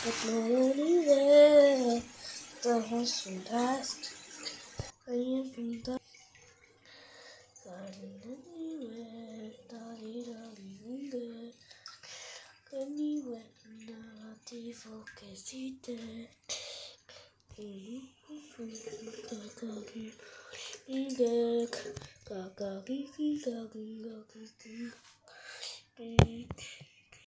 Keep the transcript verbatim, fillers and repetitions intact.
but not anywhere. The house from past, I am from the garden anywhere. Daddy, daddy, anywhere. Anywhere, nada focus it.